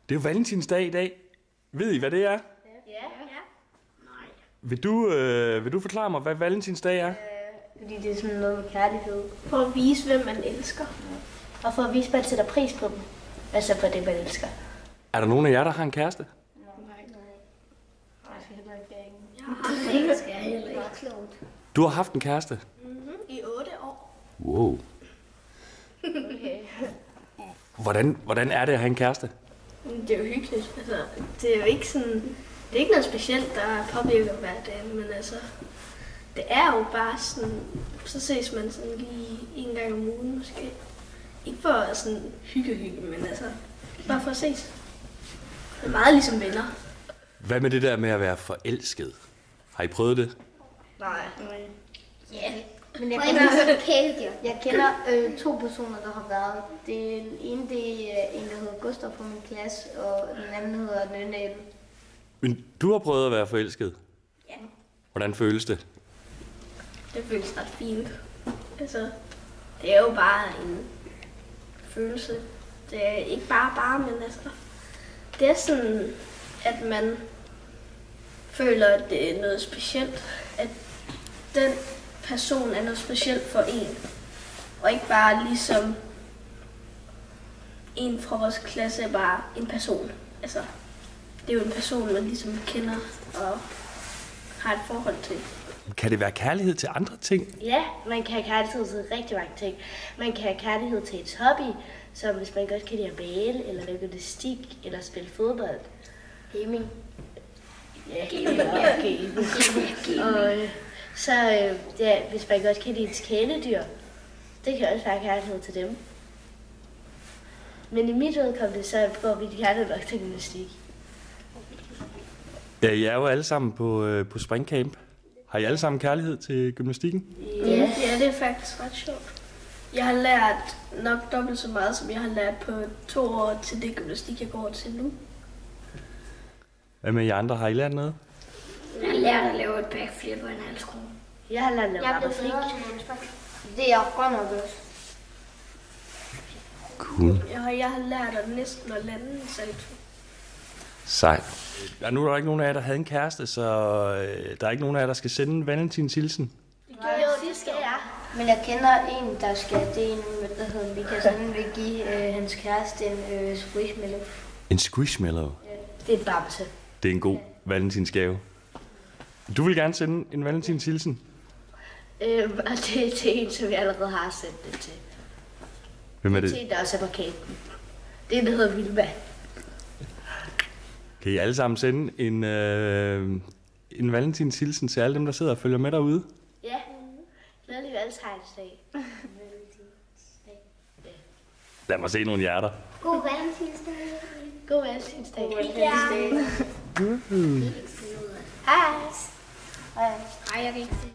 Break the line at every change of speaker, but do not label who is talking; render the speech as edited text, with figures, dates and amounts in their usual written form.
Det er jo valentinsdag i dag. Ved I, hvad det er?
Ja.
Vil du forklare mig, hvad valentinsdag er?
Fordi det er sådan noget med kærlighed.
For at vise, hvem man elsker.
Og for at vise, at man sætter pris på dem. Altså på det, man elsker.
Er der nogen af jer, der har en kæreste?
Det skal jeg heller ikke.
Du har haft en kæreste?
I 8 år.
Wow.
Okay.
Hvordan er det at have en kæreste?
Det er jo hyggeligt. Altså, det er jo ikke sådan... Det er ikke noget specielt, der påvirker hverdagen, men altså... Det er jo bare sådan... Så ses man sådan lige en gang om ugen måske. Ikke for sådan hygge, men altså... Bare for at ses. Det er meget ligesom venner.
Hvad med det der med at være forelsket? Har I prøvet det?
Nej.
Ja. Men jeg kender 2 personer, der har været. Den ene, det er en, der hedder Gustav fra min klasse, og den anden hedder Nynne.
Men du har prøvet at være forelsket?
Ja.
Hvordan føles det?
Det føles ret fint. Altså, det er jo bare en følelse. Det er ikke bare, men altså... Det er sådan, at man føler, at det er noget specielt. At den person er noget specielt for en. Og ikke bare ligesom en fra vores klasse er bare en person. Altså, det er jo en person, man ligesom kender og har et forhold til.
Kan det være kærlighed til andre ting?
Ja, man kan have kærlighed til rigtig mange ting. Man kan have kærlighed til et hobby, som hvis man godt kan lide at bale, eller lave gymnastik, eller spille fodbold. Gaming. Ja, gaming. Og så hvis man godt kan lide et kæledyr, det kan også være kærlighed til dem. Men i mit udkommende, så går vi gerne nok til gymnastik.
Ja, I er jo alle sammen på springcamp. Har I alle sammen kærlighed til gymnastikken?
Ja, det er faktisk ret sjovt. Jeg har lært nok dobbelt så meget, som jeg har lært på 2 år til det gymnastik, jeg går til nu.
Hvad med jer andre? Har I lært noget?
Jeg har lært at lave et backflip og en halskrue.
Jeg har lært at lave rappelflik. Det er godt nok også.
Cool.
Jeg har lært at næsten at lande en salto.
Sejt. Ja, nu er der ikke nogen af jer, der havde en kæreste, så der er ikke nogen af jer, der skal sende en valentinshilsen.
Jo, det skal jeg. Men jeg kender en, der skal. Det er en, der hedder Mikas. Han vil give hans kæreste en squishmallow.
En squishmallow?
Det er en bamse.
Det er en god valentinsgave. Du vil gerne sende en valentinshilsen?
Og det er til en, som jeg allerede har sendt det til.
Hvem er det?
Til en, der også er på kæden. Det er en, der hedder Vilma.
Kan I alle sammen sende en valentinshilsen til alle dem, der sidder og følger med derude?
Ja. Glædelig valentinsdag.
Lad mig se nogle hjerter.
God valentinsdag.
God valentinsdag.
Ja.
Hej.
Hej, jeg kan ikke se.